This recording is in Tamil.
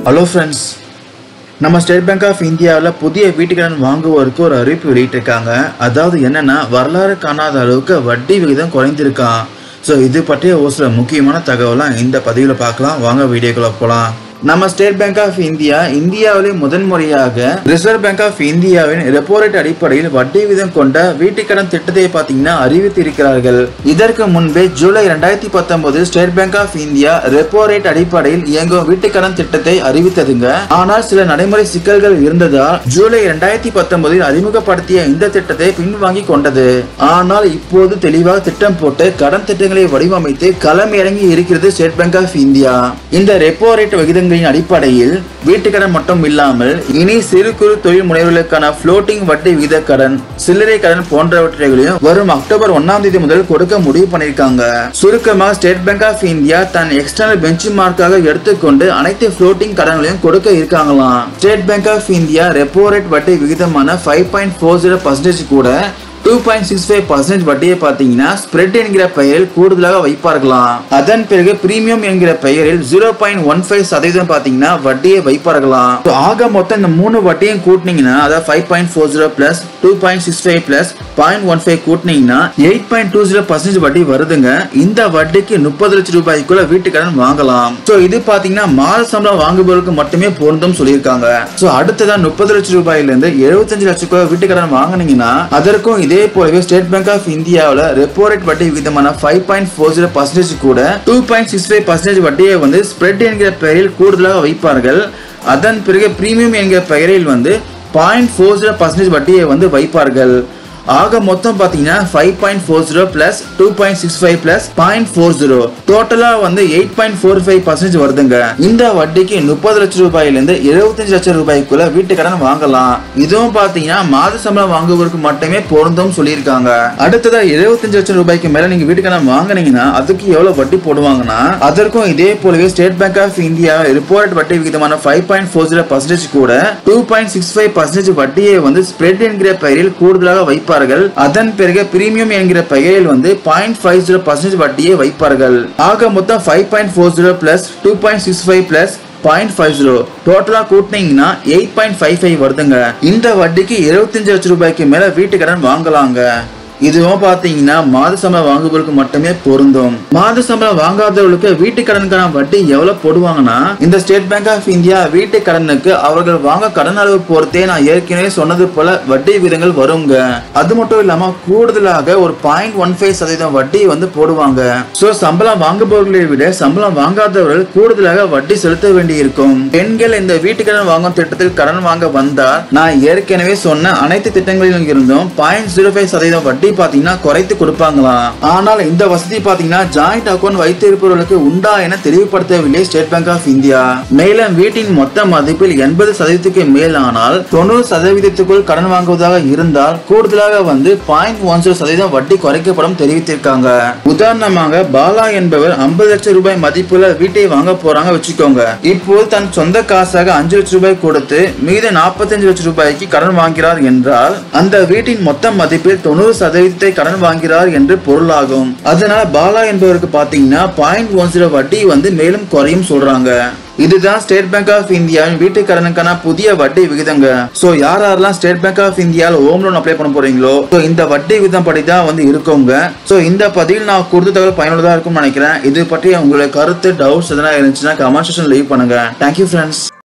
ஹலோ ஃப்ரெண்ட்ஸ், நம்ம ஸ்டேட் பேங்க் ஆஃப் இந்தியாவில் புதிய வீட்டுக்கடன் வாங்குவோருக்கு ஒரு அறிவிப்பு வெளியிட்டிருக்காங்க. அதாவது என்னன்னா, வரலாறு காணாத அளவுக்கு வட்டி விகிதம் குறைந்திருக்கான். ஸோ இது பற்றிய ஒரு சில முக்கியமான தகவலாம் இந்த பதிவில் பார்க்கலாம். வாங்க வீடியோக்குள்ள போகலாம். நம்ம ஸ்டேட் பேங்க் ஆஃப் இந்தியாவிலே முதன்முறையாக ரிசர்வ் பேங்க் ஆஃப் இந்தியாவின் ரெப்போ ரேட் அடிப்படையில் வட்டி விகிதம் கொண்ட வீட்டுக்கடன் திட்டத்தை பார்த்தீங்கன்னா அறிவித்திருக்கிறார்கள். இதற்கு முன்பே July 2019 State bank of India repo rate அடிப்படையில் இயங்கும் வீட்டுக்கடன் திட்டத்தை அறிவித்ததுங்க. ஆனால் சில நடைமுறை சிக்கல்கள் இருந்ததால் ஜூலை 2019 அறிமுகப்படுத்திய இந்த திட்டத்தை பின்வாங்கி கொண்டது. ஆனால் இப்போது தெளிவாக திட்டம் போட்டு கடன் திட்டங்களை வடிவமைத்து களம் இறங்கி இருக்கிறது ஸ்டேட் பேங்க் ஆஃப் இந்தியா. இந்த ரெப்போ ரேட் விகிதங்கள் அடிப்படையில் வீட்டுக்கடன் மட்டும் இல்லாமல் இனி சிறு குறு தொழில் முனைவர்களுக்கான புளோட்டிங் வட்டி விகித கடன், சில்லறை கடன் போன்றவற்றையும் வரும் அக்டோபர் 1ஆம் தேதி முதல் கொடுக்க முடிவு பண்ணிருக்காங்க. சுருக்கமாக ஸ்டேட் பேங்க் ஆஃப் இந்தியா தன் எக்ஸ்டர்னல் பெஞ்ச் மார்க்காக எடுத்துக்கொண்டு அனைத்து புளோட்டிங் கடன்களையும் கொடுக்க இருக்காங்களாம். State bank of India repo rate வட்டி விகிதமான 5.40% கூட 2.65% வட்டியை பார்த்தீங்கன்னா ஸ்ப்ரெட் என்கிற பெயரில் கூடுதலாக வைப்பார்களாம். அதன் பிறகு பிரீமியம் என்கிற பெயரில் 0.15% பார்த்தீங்கன்னா வட்டியை வைப்பார்களாம். ஆக மொத்தம் இந்த மூணு வட்டியும் கூட்டினீங்கன்னா, அதாவது 5.40 பிளஸ் 2.65 பிளஸ் 0.15 கூட்டினீங்கன்னா 8.20% வட்டி வருதுங்க. இந்த வட்டிக்கு 30 லட்சம் ரூபாய்க்குள்ள வீட்டுக்கடன் வாங்கலாம். ஸோ இது பார்த்தீங்கன்னா மாத சம்பளம் வாங்குபவர்களுக்கு மட்டுமே பொருந்தும் சொல்லியிருக்காங்க. ஸோ அடுத்ததான் 30 லட்சம் ரூபாயிலிருந்து 75 லட்சம் வீட்டுக்கடன் வாங்கினீங்கன்னா அதற்கும் இதே போலவே ஸ்டேட் பேங்க் ஆஃப் இந்தியாவில் ரெப்போ ரேட் வட்டி விகிதமான 5.40% கூட 2.65% வட்டியை வந்து ஸ்ப்ரெட் என்கிற பெயரில் கூடுதலாக வைப்பார்கள். அதன் பிறகு பிரீமியம் என்கிற பெயரில் வந்து 0.40% வட்டியை வந்து வைப்பார்கள். ஆக மொத்தம் பாத்தீங்கன்னா 5.40 பிளஸ் 2.65 பிளஸ் 0.40 டோட்டலா வந்து 8.45% வருதுங்க. இந்த வட்டிக்கு 30 லட்சம் ரூபாயிலிருந்து 75 லட்சம் ரூபாய்க்குள்ள வீட்டுக்கடன் வாங்கலாம். இதுவும் பாத்தீங்கன்னா மாத சம்பளம் வாங்குவதற்கு மட்டுமே பொருந்தும் சொல்லியிருக்காங்க. அடுத்ததா 75 லட்சம் ரூபாய்க்கு மேல நீங்க வீட்டுக்கடன் வாங்கினீங்கன்னா அதுக்கு எவ்வளவு வட்டி போடுவாங்கன்னா, அதற்கும் இதே போலவே state bank of India repo rate வட்டி விகிதமான 5.40% கூட 2.65% வட்டியை வந்து ஸ்ப்ரெட் என்கிற பெயரில் கூடுதலாக வைப்பார்கள். அதன் பிறகு பிரீமியம் என்கிற பெயரில் வந்து 0.50% வட்டியை வைப்பார்கள். ஆக மொத்தம் 5.40 பிளஸ் 2.65 பிளஸ் 0.50 டோட்டலா கூட்டினீங்கன்னா 8.55 வருதுங்க. இந்த வட்டிக்கு 75 லட்சம் ரூபாய்க்கு மேல வீட்டுக்கடன் வாங்கலாங்க. இதுவும் பாத்தீங்கன்னா மாத சம்பளம் வாங்குவதற்கு மட்டுமே பொருந்தும். மாத சம்பளம் வாங்காதவர்களுக்கு வீட்டு கடனுக்கான வட்டி எவ்வளவு போடுவாங்கன்னா, இந்த ஸ்டேட் பேங்க் ஆஃப் இந்தியா வீட்டு கடனுக்கு அவர்கள் வாங்க கடன் அளவு பொறுத்தே நான் ஏற்கனவே சொன்னது போல வட்டி விகிதங்கள் வருங்க. அது மட்டும் இல்லாம கூடுதலாக ஒரு 0.15% வட்டி வந்து போடுவாங்க. சோ சம்பளம் வாங்குபவர்களை விட சம்பளம் வாங்காதவர்கள் கூடுதலாக வட்டி செலுத்த வேண்டி இருக்கும். பெண்கள் இந்த வீட்டு கடன் வாங்கும் திட்டத்தில் கடன் வாங்க வந்தால் நான் ஏற்கனவே சொன்ன அனைத்து திட்டங்களிலும் இருந்தும் 0.05% வட்டி பாத்தீங்கன்னா குறைத்து கொடுப்பாங்களாம். ஆனால் இந்த வசதி பாத்தீங்கன்னா ஜாயிண்ட் அக்கவுண்ட் வைத்திருப்பவர்களுக்கு உண்டா என தெளிவுபடுத்தவில்லை ஸ்டேட் பேங்க் ஆஃப் இந்தியா. மேலும் வீட்டின் மொத்த மதிப்பில் 80%க்கு மேல் ஆனால் 90%க்குள் கடன் வாங்குவதாக இருந்தால் கூடுதலாக வந்து 0.10% வட்டி குறைக்கப்படும் தெரிவித்திருக்காங்க. உதாரணமாக பாலா என்பவர் 50 லட்சம் ரூபாய் மதிப்புள்ள வீட்டை வாங்க போறாங்க வச்சுக்கோங்க. இப்போது தன் சொந்த காசாக 5 லட்சம் ரூபாய் கொடுத்து மீது 45 லட்சம் ரூபாய்க்கு கடன் வாங்கிறார் என்றால் அந்த வீட்டின் மொத்த மதிப்பில் 90% கடன் வாங்கிறார் என்று பொருளாகும். அதனால பாலா என்பவருக்கு பாத்தீங்கன்னா 0.10 வட்டி வந்து மேலும் குறையும் சொல்றாங்க. இதுதான் ஸ்டேட் பேங்க் ஆஃப் இந்தியாவின் வீட்டு கடனுக்கான புதிய வட்டி விகிதங்க. சோ யாரெல்லாம் ஸ்டேட் பேங்க் ஆஃப் இந்தியாவில் ஹோம் லோன் அப்ளை பண்ண போறீங்களோ இந்த வட்டி விகிதம் படிதான் வந்து இருக்குங்க. சோ இந்த பதிவில் நான் கொடுத்த தகவல் பயனுள்ளதா இருக்கும்னு நினைக்கிறேன். இது பற்றி உங்களுடைய கருத்து, டவுட்ஸ் எதனா இருந்துச்சுன்னா கமெண்ட் செக்ஷன்ல லீவ் பண்ணுங்க. Thank you friends.